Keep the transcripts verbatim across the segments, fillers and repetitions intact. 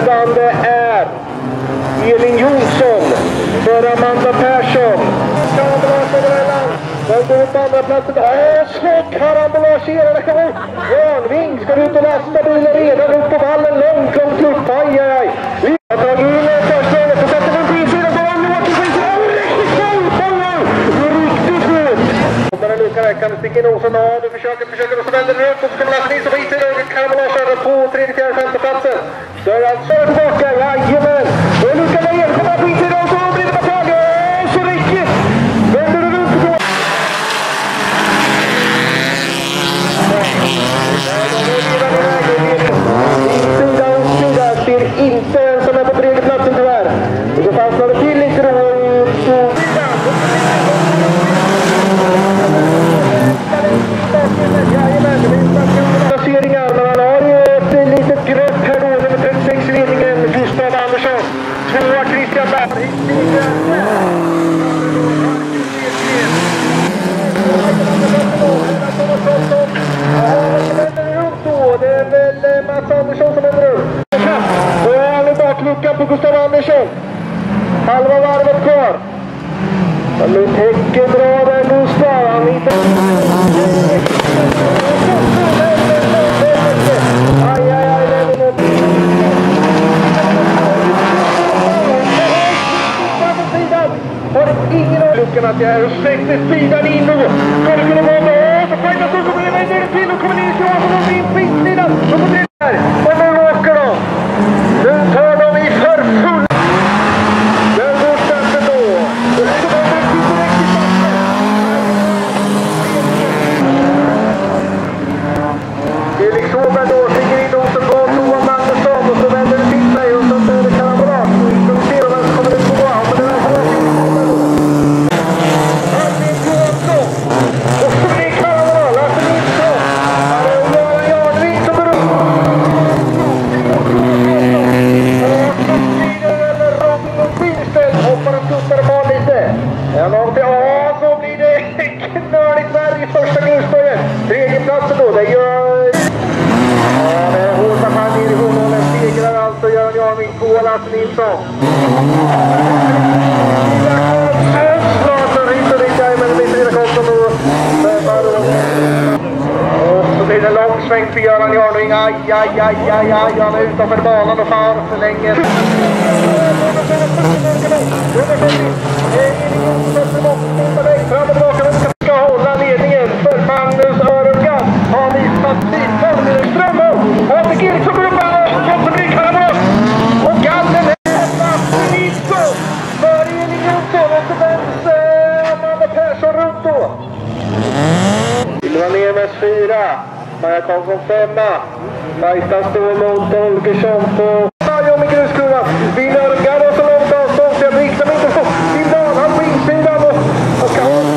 ledande är Elin Jonsson för Amanda Persson. Den går på andra platsen. Åh, slått karambolage i hela kvar. Jörnving ska ut och lasta bilen redan upp på vallen. Långt, långt upp. Aj, aj, aj. Vi har tagit in en första gången. Så sätter vi en prisidan på vallen. Åh, riktigt snabbt. Riktigt snabbt. Och den luckan här kan sticka in Olsson. Ja, du försöker, försöker och så vänder det runt. Och så kommer Lasse Nilsson på isidan. Karambolage över på tredje, fjärde, femte platsen. Så är alltså tillbaka. Jajamän. Och luckan är igen. Kommer på isidan. Och så blir det batalj. Åh, så riktigt. Vänder det runt på. Sidan, sidan ser inte en som är på tredje platsen tyvärr. Och då fastnar det till lite då. Placeringar, men han har ju ett litet grepp här då. Nummer trettiosex i ledningen, Gustav Andersson. Tvåa Christian Berg. Det är väl Mats Andersson som är runt. Och han är bakluckan på Gustav Andersson. Halva varvet kvar. Han är täcker bra där Gustav. Han hittar... Aj, aj, aj. Har det ingen av luckorna till här och släckte spidan in då. Ska det kunna vara bra? Så fightas de, så kommer det ner till och kommer ner till och kommer in på insidan. Så kommer det där. Och nu åker de. Nu tar de i för full. Den går starten då. Och så kommer det till direkt i passen. Felix Åberg då stiger in och så går Toa Magnusson och så vänder det till sig och så är det karambolage. Så vi ser vem som kommer det tvåa. Och den här får en av till A, så blir det knöligt värre i första grusböjen. Tredje platsen då, det gör... Ja, det är hårda man i Hononen stegrar alltså Göran Jarving på Lasse Nilsson. Snart så ryter det där, men det blir fyra kostar då. Och så blir det lång sväng för Göran Jarving. Aj, aj, aj, aj, aj, han är utanför banan och far för länge. Fram och tillbaka, vem ska hålla ledningen för Magnus Örngan? Har visat sidan med en strömmar. Patrik Eriksson går upp här, kommer bli karambolage. Och gallen är Lasse Nilsson. För Elin Jonsson och så vänds Amanda Persson runt då. Ylva Nemes fyra. Maja Karlsson femma. Majstan står mot Olgersson på Sajom i gruskurvan. Vid Örngan och så långt avstånd. Jag riktar mig inte så. Till Dan, han på insidan och... och ska ha...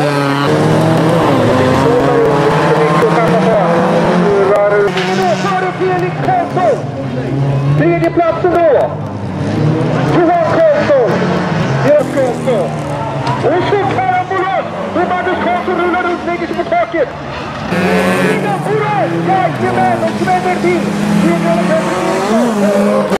Felix Karlsson. Tredje platsen då. Johan Karlsson. Johan Karlsson. Och så karambolage. Och Magnus Karlsson rullar ut, lägger sig på taket. Hurra! Jajamän, och svänger till.